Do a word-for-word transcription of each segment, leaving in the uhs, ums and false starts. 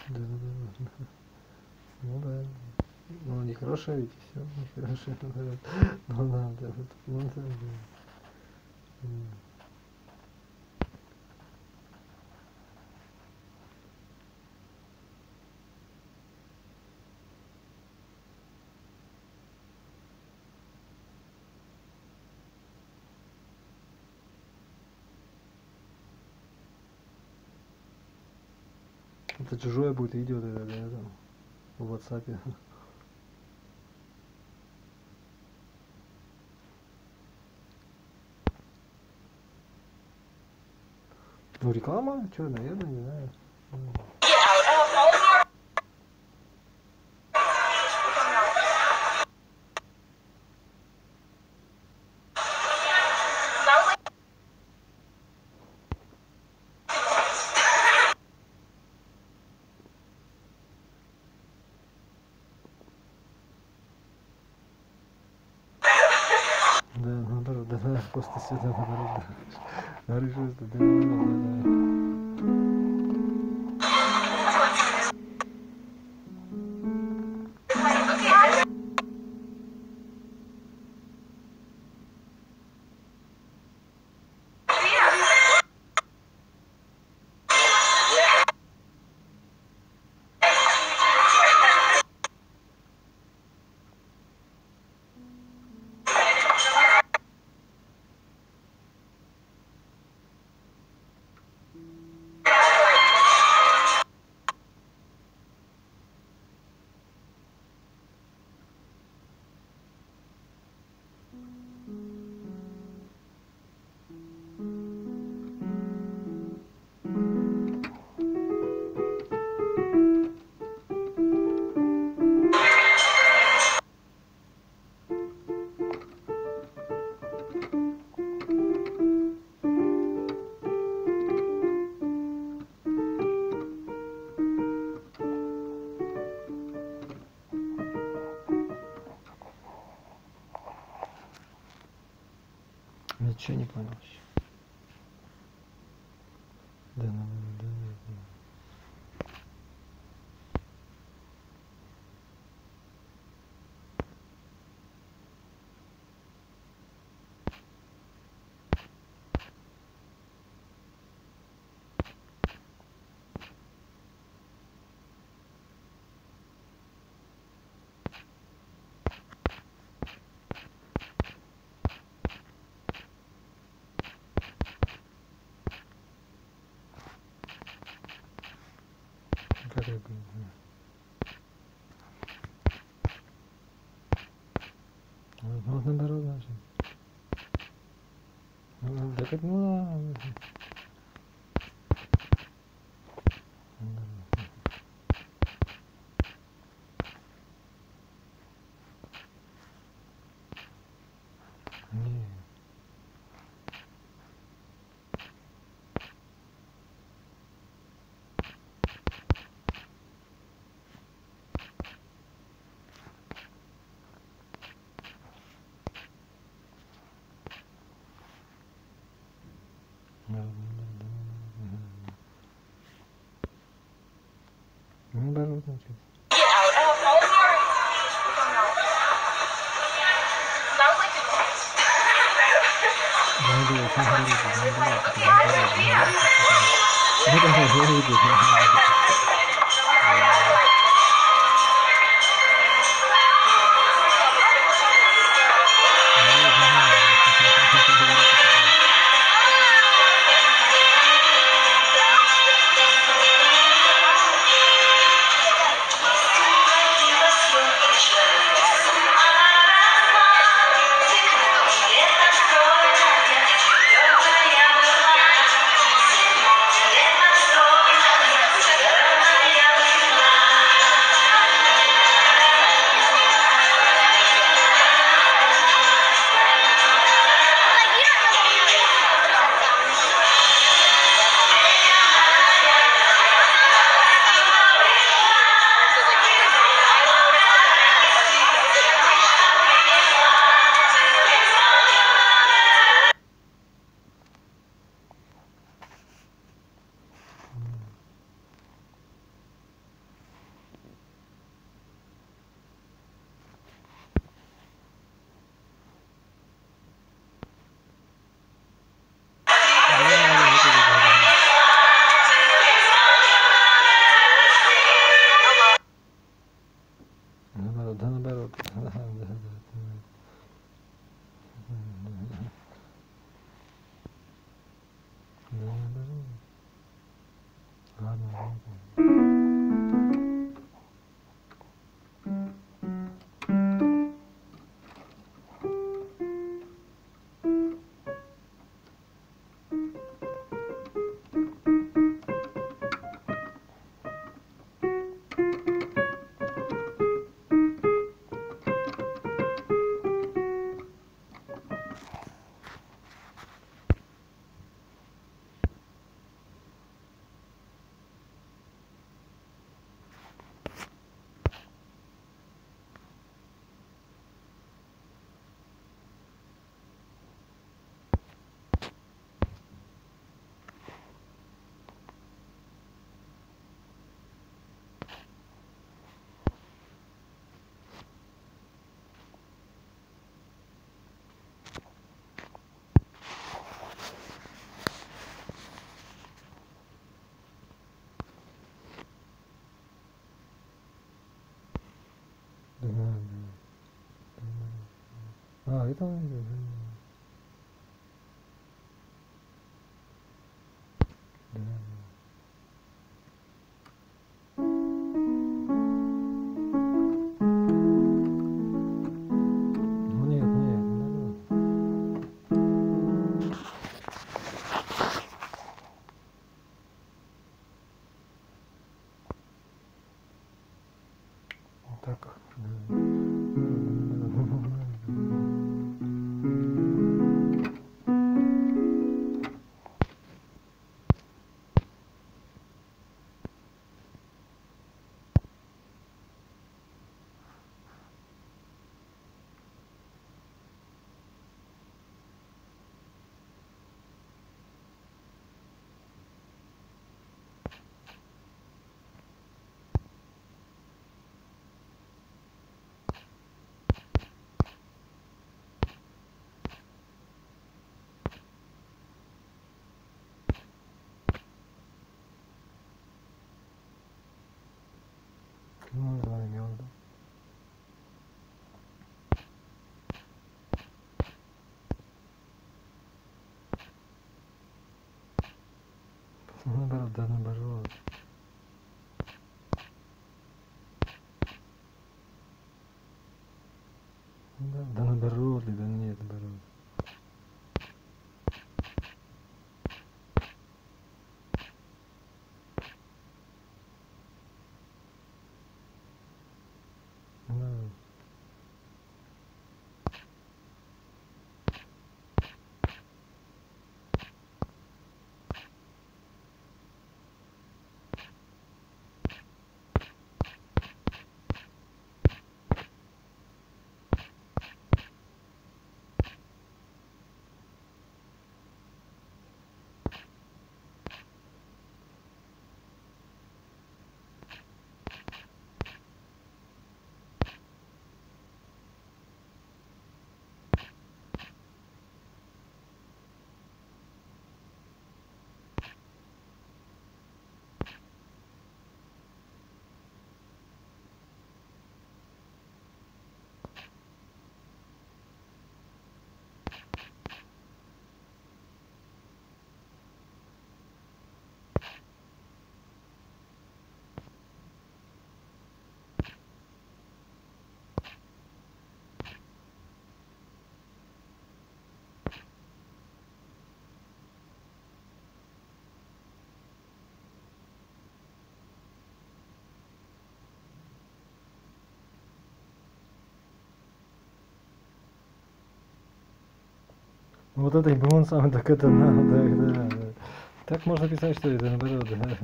Да, да, да. Ну да. Ну, нехорошая ведь, все, нехорошая. Ну, надо, ну, да, да. Это чужое будет видео тогда, да, там, в WhatsApp. Ну, реклама, что, наверное, не знаю. Да, наоборот, да, да, просто сюда, наоборот, да. Говоришь, что да, наоборот, да, да. Ничего не понял еще. Да, ну, да, да, да. Как это было? Ну, вот наоборот, значит. Ну, да как, ну, ладно. Не. Наоборот, значит. Да не было, не говорите, да не говорите, да не говорите, не говорите. Ну да, да, говорите, да. А, это... Да. Ну нет, нет, наоборот. Вот так. Ну, да, имел в виду. Наоборот, да, наоборот. Да, да наоборот, да нет, наоборот. Да. Вот это и был он сам, так это надо, да, да. Так можно писать, что это наоборот, да.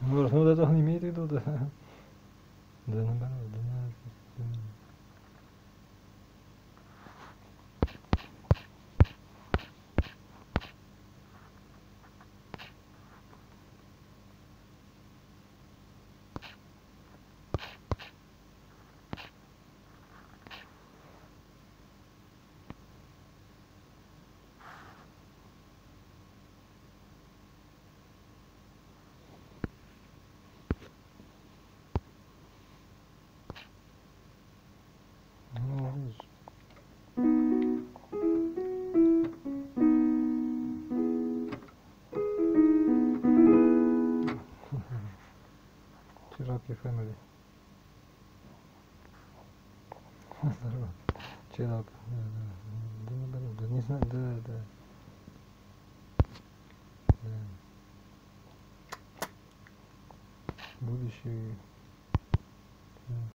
Ну, ну, это он имеет в виду, да. Да, наоборот, да, да. Ну, видишь. Чираки family. Здорово. Чирак. Да, да. Да, наоборот, да, не знаю, да, да. Да. Будущий. Да.